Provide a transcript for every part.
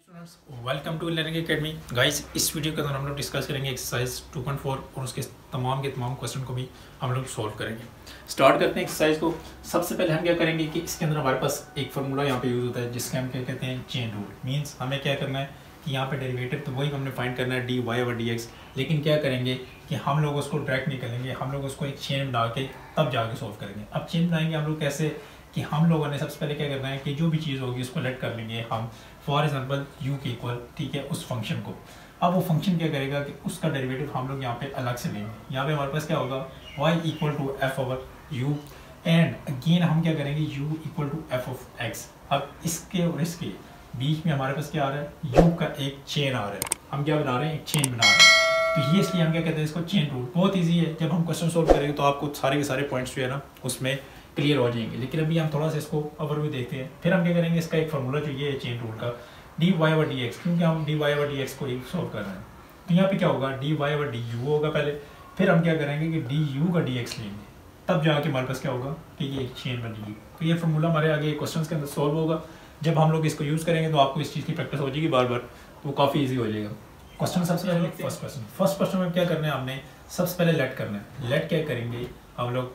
Students, welcome to learning academy. Guys, इस video के अंदर हम लोग डिस्कस करेंगे एक्सरसाइज 2.4 और उसके तमाम के तमाम क्वेश्चन को भी हम लोग सॉल्व करेंगे। स्टार्ट करते हैं एक्सरसाइज को। सबसे पहले हम क्या करेंगे कि इसके अंदर हमारे पास एक फार्मूला यहाँ पे यूज़ होता है जिसके हम क्या कहते हैं चेन रूल। मीन्स हमें क्या करना है कि यहाँ पे डेरिवेटिव तो वही हमने फाइंड करना है d y over d x, लेकिन क्या करेंगे कि हम लोग उसको डायरेक्ट नहीं करेंगे, हम लोग उसको एक चेन बना के तब जाके सॉल्व करेंगे। अब चेन बनाएंगे हम लोग कैसे कि हम लोगों ने सबसे पहले क्या करना है कि जो भी चीज़ होगी उसको लेट कर लेंगे हम, फॉर एग्जांपल u के इक्वल, ठीक है, उस फंक्शन को। अब वो फंक्शन क्या करेगा कि उसका डेरिवेटिव हम लोग यहाँ पे अलग से लेंगे। यहाँ पे हमारे पास क्या होगा y equal to f over u, and again हम क्या करेंगे u equal to f of x. अब इसके और इसके बीच में हमारे पास क्या आ रहा है, u का एक चेन आ रहा है। हम क्या बना रहे हैं, एक चेन बना रहे हैं। तो ये इसलिए हम क्या कहते हैं इसको चेन रूल। बहुत ईजी है, जब हम क्वेश्चन सोल्व करेंगे तो आपको सारे के सारे पॉइंट्स जो है ना उसमें क्लियर हो जाएंगे। लेकिन अभी हम थोड़ा सा इसको ओवरव्यू देखते हैं, फिर हम क्या करेंगे इसका एक फार्मूला जो ये है चेन रूल का, d y over d x, क्योंकि हम d y over d x को ही सॉल्व कर रहे हैं। तो यहाँ पे क्या होगा, d y over d u होगा पहले, फिर हम क्या करेंगे कि डी यू का डी एक्स लेंगे, तब जाके हमारे पास क्या होगा कि ये एक चेन बनेगी। तो ये फार्मूला हमारे आगे क्वेश्चन के अंदर सॉल्व होगा। जब हम लोग इसको यूज़ करेंगे तो आपको इस चीज़ की प्रैक्टिस हो जाएगी बार बार, तो वो काफ़ी ईजी हो जाएगा। क्वेश्चन सबसे पहले फर्स्ट क्वेश्चन में क्या करना है, हमने सबसे पहले लेट करना है। लेट क्या करेंगे हम लोग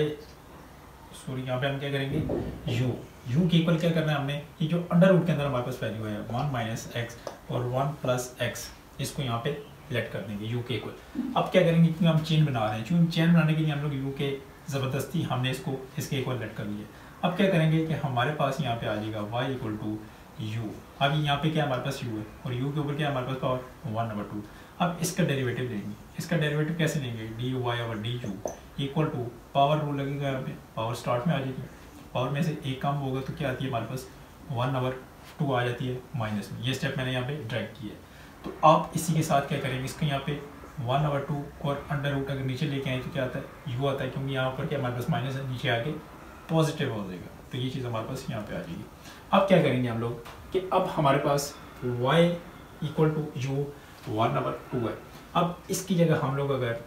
यहाँ पे हम क्या करेंगे u के इक्वल क्या करना है हमने, ये जो अंडर रूट के अंदर हमारे पास वैल्यू है 1 माइनस एक्स और 1 प्लस एक्स, इसको यहाँ पे लेट कर देंगे u के इक्वल। अब क्या करेंगे क्योंकि हम चेन बना रहे हैं, क्योंकि चेन बनाने के लिए हम लोग u के ज़बरदस्ती हमने इसको इसके इक्वल लेट कर लिया। अब क्या करेंगे कि हमारे पास यहाँ पे आ जाएगा y इक्वल टू u। अब यहाँ पे क्या हमारे पास u है और u के ऊपर क्या हमारे पास पावर 1/2। अब इसका डेरिवेटिव लेंगे। इसका डेरिवेटिव कैसे लेंगे, d y over d u equal to power rule लगेगा, यहाँ पे पावर स्टार्ट में आ जाएगी, पावर में से एक कम होगा तो क्या आती है हमारे पास 1/2 आ जाती है माइनस में। ये स्टेप मैंने यहाँ पे ड्रैग किया है। तो आप इसी के साथ क्या करेंगे, इसको यहाँ पे 1/2 और अंडर रूट अगर नीचे लेके आए तो क्या आता है u आता है, क्योंकि यहाँ पर क्या हमारे पास माइनस है, नीचे आके पॉजिटिव हो जाएगा। तो ये चीज़ हमारे पास यहाँ पे आ जाएगी। अब क्या करेंगे हम लोग कि अब हमारे पास y इक्वल टू u 1/2 है। अब इसकी जगह हम लोग अगर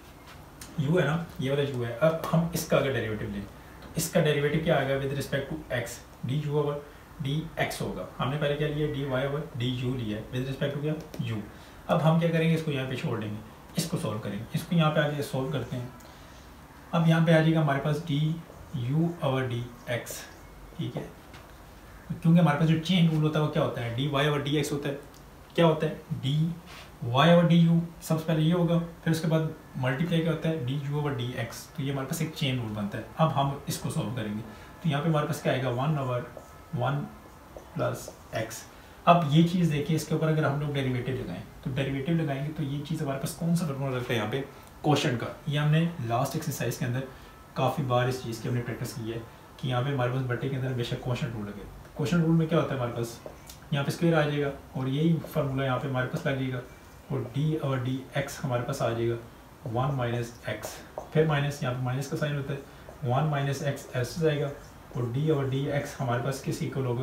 u है ना, ये वाला u है, अब हम इसका अगर डेरिवेटिव लें तो इसका डेरिवेटिव क्या आएगा with respect to x, d u over d x होगा। हमने पहले क्या लिया, d y over d u लिया है विद रिस्पेक्ट टू क्या u। अब हम क्या करेंगे, इसको यहाँ पे छोड़ देंगे, इसको सोल्व करेंगे। इसको यहाँ पे आगे सोल्व करते हैं। अब यहाँ पे आ जाएगा हमारे पास d u over d x, ठीक है, क्योंकि हमारे पास जो चेन रूल होता है वो क्या होता है, d y over d x होता है। क्या होता है, d y over d u, सबसे पहले ये होगा, फिर उसके बाद मल्टीप्लाई क्या होता है, d u over d x. तो ये हमारे पास एक चेन रूल बनता है। अब हम इसको सॉल्व करेंगे तो यहाँ पे हमारे पास क्या आएगा 1/1 प्लस एक्स। अब ये चीज़ देखिए, इसके ऊपर अगर हम लोग डेरिवेटिव लगाएं तो डेरिवेटिव लगाएंगे तो ये चीज़ हमारे पास कौन सा फॉर्मूला लगता है यहाँ पे, क्वोशंट का। ये हमने लास्ट एक्सरसाइज के अंदर काफ़ी बार इस चीज़ की हमने प्रैक्टिस की है कि यहाँ पे हमारे पास बट्टे के अंदर बेशक क्वोशंट रूल लगे। क्वोशंट रूल में क्या होता है, हमारे पास यहाँ पे स्क्वायर आ जाएगा और यही फार्मूला यहाँ पे हमारे पास लगेगा और डी और डी एक्स हमारे पास आ जाएगा 1 माइनस एक्स, फिर माइनस, यहाँ पे माइनस का साइन होता है, 1 माइनस एक्स ऐसे जाएगा और डी और डी एक्स हमारे पास किस इक्वल होगा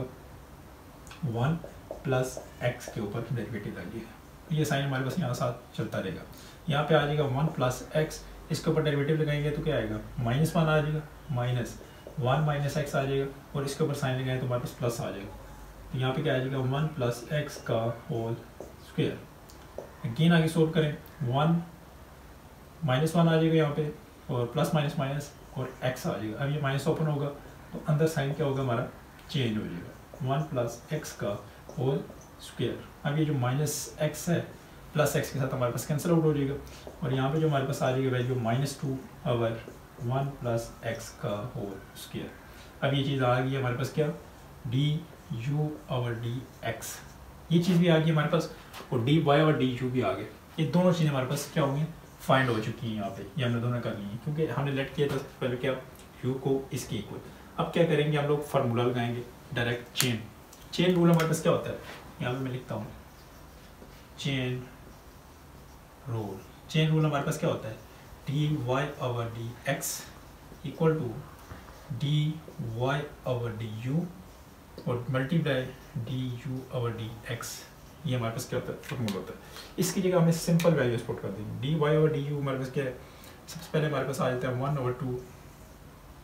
1 प्लस एक्स के ऊपर डेरिवेटिव लगेगा। ये साइन हमारे पास यहाँ साथ चलता रहेगा। यहाँ पे आ जाएगा 1 प्लस एक्स, इसके ऊपर डेरिवेटिव लगाएंगे तो क्या आएगा -1 आ जाएगा, माइनस 1 माइनस एक्स आ जाएगा और इसके ऊपर साइन लगाएंगे तो हमारे पास प्लस आ जाएगा। तो यहाँ पे क्या आ जाएगा 1 प्लस एक्स का होल स्क्वायर। अगेन आगे सोल्व करें, 1 -1 आ जाएगा यहाँ पे और प्लस माइनस माइनस और x आ जाएगा। अब ये माइनस ओपन होगा तो अंदर साइन क्या होगा हमारा चेंज हो जाएगा, 1 प्लस एक्स का होल स्क्वायर। अब ये जो माइनस एक्स है प्लस एक्स के साथ हमारे पास कैंसिल आउट हो जाएगा और यहाँ पे जो हमारे पास आ जाएगा वैल्यू -2/1 प्लस एक्स का होल स्क्वायर। अब ये चीज़ आ गई हमारे पास क्या, d u over d x, ये चीज़ भी आ गई हमारे पास और d y over d u भी आ गए। ये दोनों चीज़ें हमारे पास क्या होंगी, फाइंड हो चुकी हैं यहाँ पे, ये हमने दोनों कर ली हैं क्योंकि हमने लेट किया था पहले क्या u को इसके इक्वल। अब क्या करेंगे हम लोग फार्मूला लगाएंगे डायरेक्ट चेन रूल हमारे पास क्या होता है, यहाँ पे मैं लिखता हूँ चेन रूल हमारे पास क्या होता है, d y over d x equal to d y over d u और multiply d u over d x. ये हमारे पास क्या होता है, फॉर्मूला होता है। इसकी जगह हमें सिंपल वैल्यूज पुट कर देंगे, d y over d u हमारे पास क्या है, सबसे पहले हमारे पास आ जाता है 1/2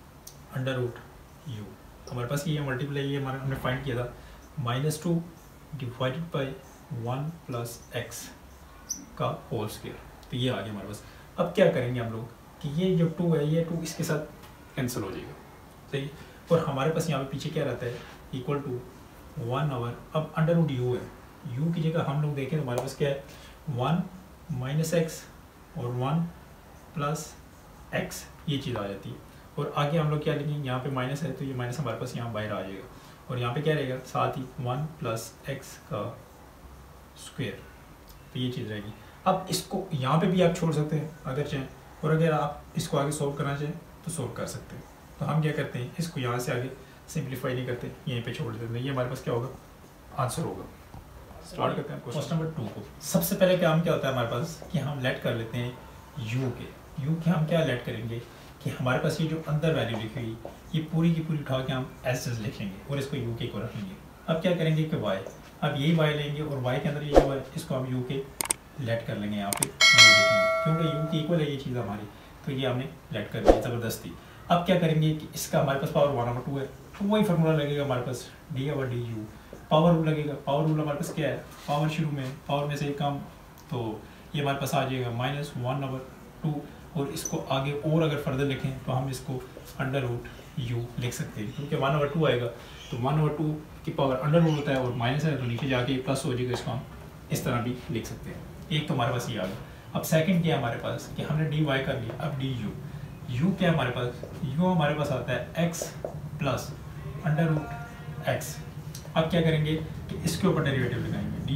अंडर रूट यू। हमारे पास ये मल्टीप्लाई, ये हमारा हमने फाइंड किया था -2 डिवाइडेड बाई 1 प्लस एक्स का होल स्क्वायर। तो ये आ गया हमारे पास। अब क्या करेंगे हम लोग कि ये जो 2 है ये 2 इसके साथ कैंसिल हो जाएगा, सही। और हमारे पास यहाँ पे पीछे क्या रहता है, इक्वल टू 1 ओवर, अब अंडर रूट यू है, यू की जगह हम लोग देखें तो हमारे पास क्या है 1 माइनस एक्स और 1 प्लस एक्स, ये चीज़ आ जाती है। और आगे हम लोग क्या लिखेंगे, यहाँ पे माइनस है तो ये माइनस हमारे पास यहाँ बाहर आ जाएगा, और यहाँ पे क्या रहेगा साथ ही 1 प्लस एक्स का स्क्वायर, तो ये चीज़ रहेगी। अब इसको यहाँ पे भी आप छोड़ सकते हैं अगर चाहें, और अगर आप इसको आगे सोल्व करना चाहें तो सोल्व कर सकते हैं। तो हम क्या करते हैं, इसको यहाँ से आगे सिंप्लीफाई नहीं करते, यहीं पे छोड़ देते हैं, ये हमारे पास क्या होगा आंसर होगा। स्टार्ट करते हैं क्वेश्चन नंबर 2 को। सबसे पहले काम क्या होता है हमारे पास कि हम लेट कर लेते हैं यू के हम क्या लेट करेंगे कि हमारे पास ये जो अंदर वैल्यू लिखी हुई ये पूरी की पूरी उठा के हम एस लिखेंगे और इसको यू के को रखेंगे। अब क्या करेंगे कि वाई, अब यही वाई लेंगे और वाई के अंदर ये जो है इसको हम यू के लेट कर लेंगे, यहाँ पे यू लिखेंगे क्योंकि यू की इक्वल है ये चीज़ हमारी, तो ये हमने लेट कर लिया ज़बरदस्ती। अब क्या करेंगे कि इसका हमारे पास पावर 1/2 है, तो वही फार्मूला लगेगा हमारे पास d/du, पावर रूल लगेगा। पावर रूल हमारे पास क्या है, पावर शुरू में पावर में से एक कम, तो ये हमारे पास आ जाएगा -1/2, और इसको आगे और अगर फर्दर लिखें तो हम इसको अंडर रूट यू लिख सकते हैं क्योंकि 1/2 आएगा, तो 1/2 की पावर अंडर रूट होता है और माइनस है तो नीचे जाके प्लस हो जाएगा, इसको हम इस तरह भी लिख सकते हैं। एक तो हमारे पास ये आ गया। अब सेकंड क्या है हमारे पास कि हमने dy कर लिया, अब du क्या है हमारे पास, u हमारे पास आता है x plus under root x. अब क्या करेंगे कि इसके ऊपर डेरिवेटिव लगाएंगे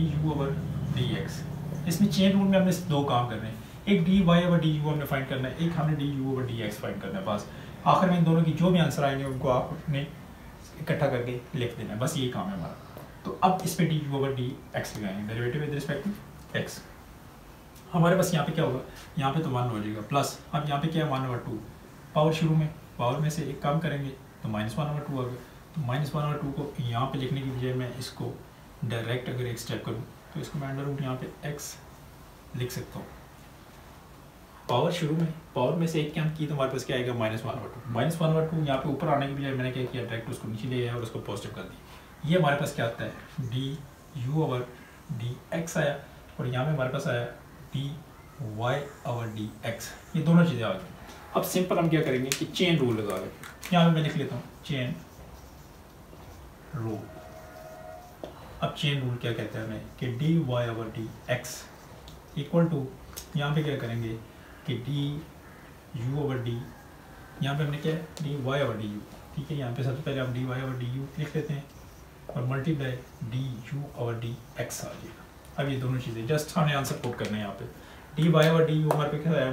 du/dx। इसमें चेन रूल में हमने दो काम करने हैं, एक dy/du हमने फाइंड करना है, एक हमने du/dx फाइंड करना है। बस आखिर में इन दोनों की जो भी आंसर आएंगे उनको आपने इकट्ठा करके लिख देना है, बस ये काम है हमारा। तो अब इस पर du/dx लगाएंगे, derivative with respect to x। हमारे पास यहाँ पे क्या होगा, यहाँ पे तो 1 हो जाएगा प्लस, अब यहाँ पे क्या है 1/2, पावर शुरू में पावर में से एक काम करेंगे तो -1/2 आ गया। तो -1/2 को यहाँ पे लिखने की बजाय मैं इसको डायरेक्ट अगर एक स्टेप करूँ तो इसको मैं अंडर रूट यहाँ पे x लिख सकता हूँ। पावर शुरू में पावर में से एक काम की तो हमारे पास क्या आएगा -1/2 यहाँ पे ऊपर आने की बजाय मैंने क्या किया, डायरेक्ट उसको नीचे ले आया और उसको पॉजिटिव कर दिया। ये हमारे पास क्या आता है du/dx आया, और यहाँ पे हमारे पास आया dy/dx, ये दोनों चीज़ें आ गई। अब सिंपल हम क्या करेंगे कि चेन रूल लगा लें, यहाँ पे मैं लिख लेता हूँ चेन रूल। अब चेन रूल क्या कहते हैं हमें कि dy/dx इक्वल टू, यहाँ पे क्या करेंगे कि du/d, यहाँ पे हमने क्या है dy/du, ठीक है। यहाँ पे सबसे पहले हम dy/du लिख लेते हैं और मल्टीप्लाई du/dx आ जाएगा। अब ये दोनों चीज़ें जस्ट हमने आंसर पुट करना है यहाँ पे, dy/du हमारे पे क्या है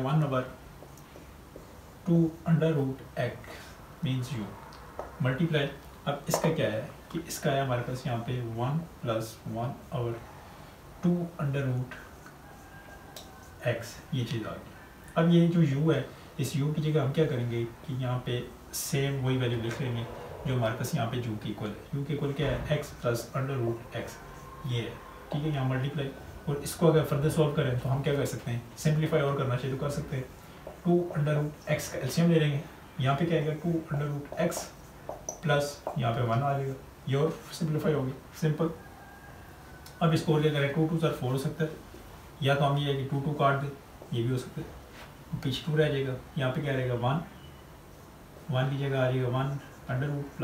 1/2 under root x means u multiply, अब इसका क्या है कि इसका है हमारे पास यहाँ पे 1 + 1/2 अंडर रूट x, ये चीज़ आ गई। अब ये जो u है, इस u की जगह हम क्या करेंगे कि यहाँ पे सेम वही वैल्यू लिख लेंगे जो हमारे पास यहाँ पे u की इक्वल है। u की इक्वल क्या है x + अंडर रूट x, ये है, ठीक है। यहाँ मल्टीप्लाई, और इसको अगर फर्दर सॉल्व करें तो हम क्या कर सकते हैं, सिंप्लीफाई और करना चाहिए तो कर सकते हैं। 2 अंडर रूट एक्स का एलसीएम ले लेंगे, यहाँ पे क्या आएगा 2 अंडर रूट एक्स प्लस यहाँ पे 1 आ जाएगा, ये और सिंप्लीफाई होगी, सिंपल। अब इसको क्या करें, 2 × 2 = 4 हो सकता है, या तो हम ये है कि 2 काट दें, ये भी हो सकता है, पीछे 2 रह जाएगा। यहाँ पे क्या रहेगा 1 की जगह आ जाएगा 1 under root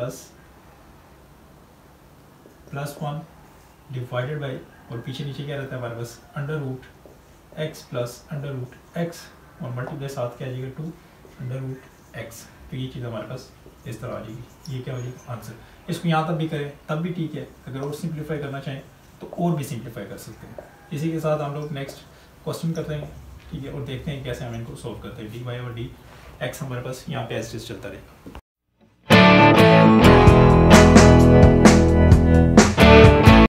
plus 1 divided by, और पीछे नीचे क्या रहता है हमारे पास under root x plus under root x, और मल्टीप्लाई साथ क्या आ जाएगा 2 अंडर रूट एक्स। तो ये चीज़ हमारे पास इस तरह आ जाएगी, ये क्या हो जाएगा आंसर। इसको यहाँ तक भी करें तब भी ठीक है, अगर और सिंप्लीफाई करना चाहें तो और भी सिंप्लीफाई कर सकते हैं। इसी के साथ हम लोग नेक्स्ट क्वेश्चन करते हैं, ठीक है, और देखते हैं कैसे हम इनको सॉल्व करते हैं। dy/dx हमारे पास यहाँ पे एज चलता रहेगा।